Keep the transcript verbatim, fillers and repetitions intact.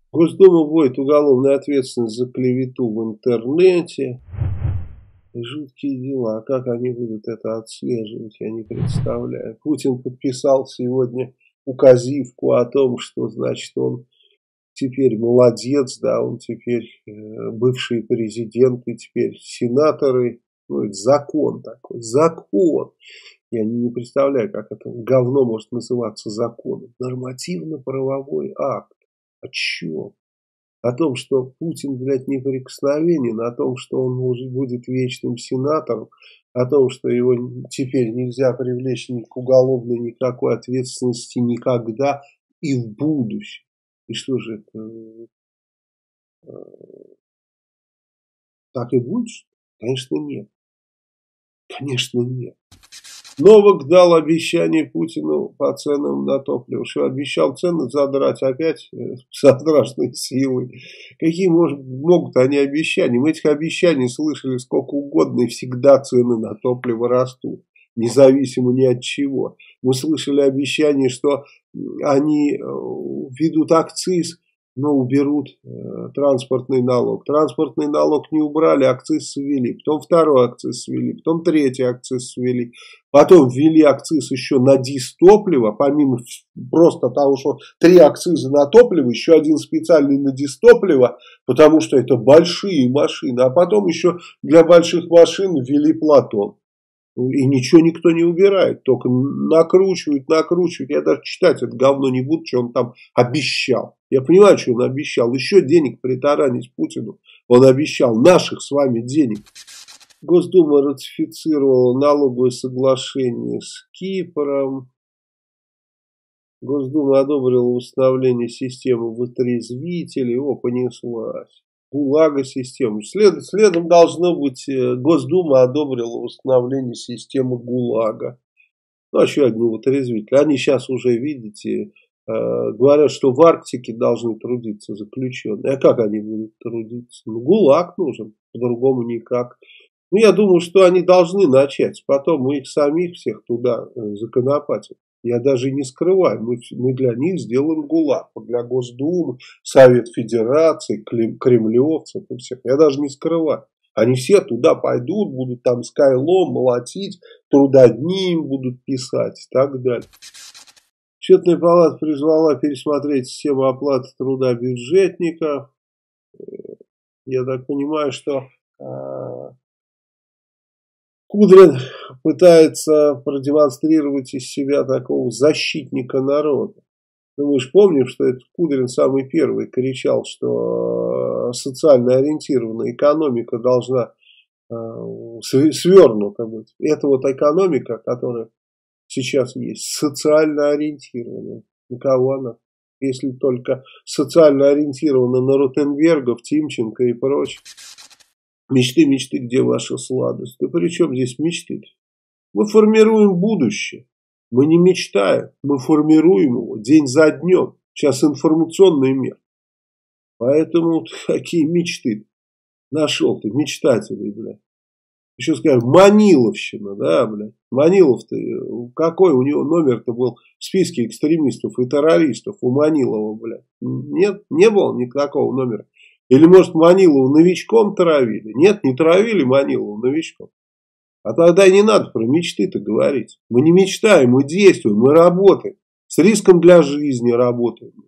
Госдума вводит уголовную ответственность за клевету в интернете. Жуткие дела. А как они будут это отслеживать, я не представляю. Путин подписал сегодня указивку о том, что, значит, он теперь молодец, да, он теперь э, бывший президент, и теперь сенаторы. Ну, это закон такой, закон. Я не представляю, как это говно может называться законом. Нормативно-правовой акт. О чем? О том, что Путин, блядь, неприкосновенен, о том, что он может, будет вечным сенатором, о том, что его теперь нельзя привлечь ни к уголовной никакой ответственности никогда и в будущем. И что же это? Так и будет? Конечно, нет. Конечно, нет. Новак дал обещание Путину по ценам на топливо. Что обещал цены задрать опять со страшной силой. Какие может, могут они обещания? Мы этих обещаний слышали сколько угодно, и всегда цены на топливо растут. Независимо ни от чего. Мы слышали обещание, что они введут акциз, но уберут э, транспортный налог. Транспортный налог не убрали, акциз свели. Потом второй акциз свели, потом третий акциз свели. Потом ввели акциз еще на дизтопливо, помимо просто того, что три акциза на топливо, еще один специальный на дизтопливо, потому что это большие машины. А потом еще для больших машин ввели Платон. И ничего никто не убирает, только накручивают, накручивают. Я даже читать это говно не буду, что он там обещал. Я понимаю, что он обещал. Еще денег притаранить Путину. Он обещал наших с вами денег. Госдума ратифицировала налоговое соглашение с Кипром. Госдума одобрила установление системы вытрезвителей. О, понеслась. ГУЛАГа систему. След, следом должно быть, Госдума одобрила установление системы ГУЛАГа. Ну, а еще одни вытрезвители. Они сейчас уже, видите, э, говорят, что в Арктике должны трудиться заключенные. А как они будут трудиться? Ну, ГУЛАГ нужен, по-другому никак. Ну, я думаю, что они должны начать. Потом мы их самих всех туда законопатим. Я даже не скрываю, мы, мы для них сделаем ГУЛАГ, для Госдумы, Совет Федерации, кремлевцев и всех. Я даже не скрываю. Они все туда пойдут, будут там скайлом молотить, трудодни им будут писать и так далее. Счетная палата призвала пересмотреть систему оплаты труда бюджетников. Я так понимаю, что Кудрин пытается продемонстрировать из себя такого защитника народа. Ну, мы же помним, что этот Кудрин самый первый кричал, что социально ориентированная экономика должна э, свернута быть. Это вот экономика, которая сейчас есть, социально ориентированная. На кого она? Если только социально ориентирована на Ротенбергов, Тимченко и прочее. Мечты, мечты, где ваша сладость? Да при чем здесь мечты? Мы формируем будущее. Мы не мечтаем, мы формируем его день за днем. Сейчас информационный мир. Поэтому какие мечты? Нашел ты мечтателей, блядь. Еще скажем, Маниловщина, да, блядь. Манилов-то, какой у него номер-то был в списке экстремистов и террористов у Манилова, блядь? Нет, не было никакого номера. Или, может, Манилова новичком травили? Нет, не травили Манилова новичком. А тогда и не надо про мечты-то говорить. Мы не мечтаем, мы действуем, мы работаем. С риском для жизни работаем.